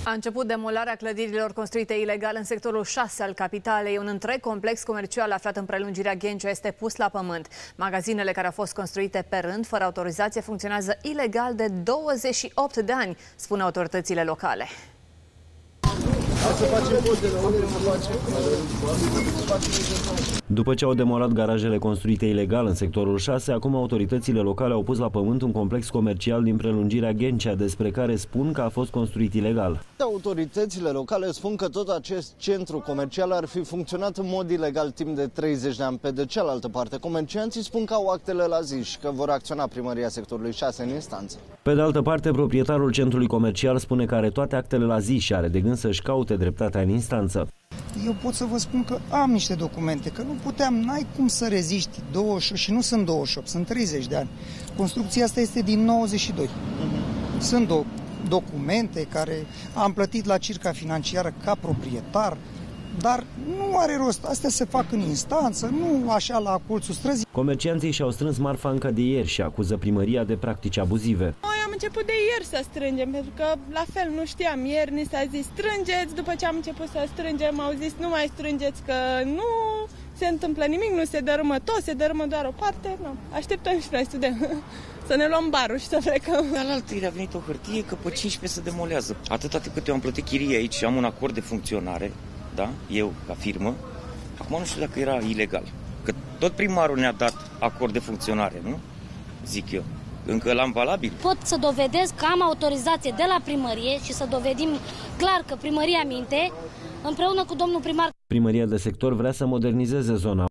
A început demolarea clădirilor construite ilegal în sectorul 6 al capitalei. Un întreg complex comercial aflat în prelungirea Ghencea este pus la pământ. Magazinele care au fost construite pe rând, fără autorizație, funcționează ilegal de 28 de ani, spun autoritățile locale. După ce au demolat garajele construite ilegal în sectorul 6, acum autoritățile locale au pus la pământ un complex comercial din prelungirea Ghencea, despre care spun că a fost construit ilegal. Autoritățile locale spun că tot acest centru comercial ar fi funcționat în mod ilegal timp de 30 de ani. Pe de cealaltă parte, comercianții spun că au actele la zi și că vor acționa primăria sectorului 6 în instanță. Pe de altă parte, proprietarul centrului comercial spune că are toate actele la zi și are de gând să-și caute dreptatea în instanță. Eu pot să vă spun că am niște documente, că nu puteam, n-ai cum să reziști 28, și nu sunt 28, sunt 30 de ani. Construcția asta este din 92. Sunt documente care am plătit la circa financiară ca proprietar, dar nu are rost. Astea se fac în instanță, nu așa la colțul străzii. Comercianții și-au strâns marfa încă de ieri și acuză primăria de practici abuzive. Noi am început de ieri să strângem, pentru că la fel nu știam. Ieri ni s-a zis strângeți, după ce am început să strângem au zis nu mai strângeți că nu se întâmplă nimic, nu se dărâmă tot, se dărâmă doar o parte. Nu. Așteptăm și noi să ne luăm barul și să plecăm. La altă a venit o hârtie că pe 15 se demolează. Atâta timp cât eu am plătit chirie aici și am un acord de funcționare, da? Eu, ca firmă, acum nu știu dacă era ilegal. Că tot primarul ne-a dat acord de funcționare, nu? Zic eu. Încă l-am valabil. Pot să dovedesc că am autorizație de la primărie și să dovedim clar că primăria minte, împreună cu domnul primar. Primăria de sector vrea să modernizeze zona